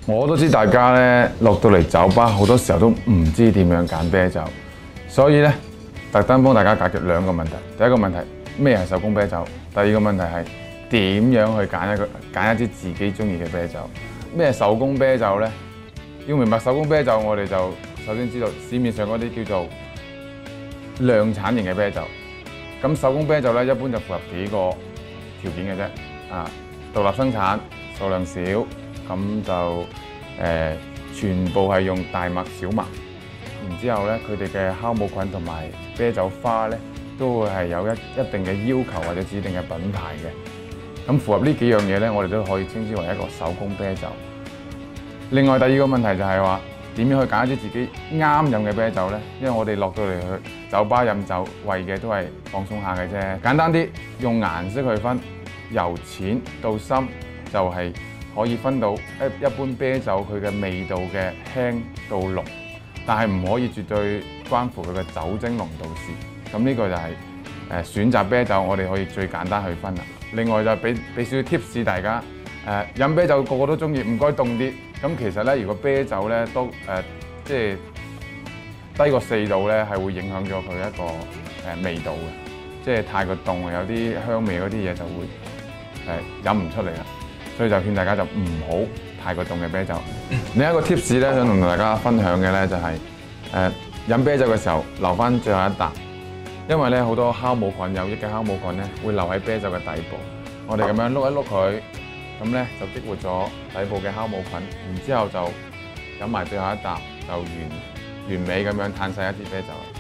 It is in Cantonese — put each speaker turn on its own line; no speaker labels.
我都知大家咧落到嚟酒吧好多時候都唔知點樣揀啤酒，所以咧特登幫大家解決兩個問題。第一個問題咩係手工啤酒？第二個問題係點樣去揀一支自己中意嘅啤酒？咩手工啤酒咧？要明白手工啤酒，我哋就首先知道市面上嗰啲叫做量產型嘅啤酒。咁手工啤酒咧一般就符合幾個條件嘅啫，獨立生產、數量少。咁就全部係用大麥、小麥，然之後咧佢哋嘅酵母菌同埋啤酒花咧都會係有一定嘅要求或者指定嘅品牌嘅。咁符合呢幾樣嘢咧，我哋都可以稱之為一個手工啤酒。另外第二個問題就係話點樣去揀一啲自己啱飲嘅啤酒咧？因為我哋落到嚟去酒吧飲酒，為嘅都係放鬆下嘅啫。簡單啲，用顏色去分，由淺到深就係可以分到一般啤酒佢嘅味道嘅輕到濃，但係唔可以絕對關乎佢嘅酒精濃度事。咁呢個就係選擇啤酒，我哋可以最簡單去分啦。另外就俾少少 tips 大家，飲啤酒個個都中意，唔該凍啲。咁其實咧，如果啤酒咧都即係低過4度咧，係會影響咗佢一個味道嘅。即係太過凍，有啲香味嗰啲嘢就會飲唔出嚟啦。所以就勸大家就唔好太過凍嘅啤酒。另一個 tips 咧，想同大家分享嘅咧就係飲啤酒嘅時候留翻最後一啖，因為咧好多酵母菌有益嘅酵母菌咧會留喺啤酒嘅底部。我哋咁樣碌一碌佢，咁咧就激活咗底部嘅酵母菌，然之後就飲埋最後一啖，就完美咁樣嘆晒一支啤酒。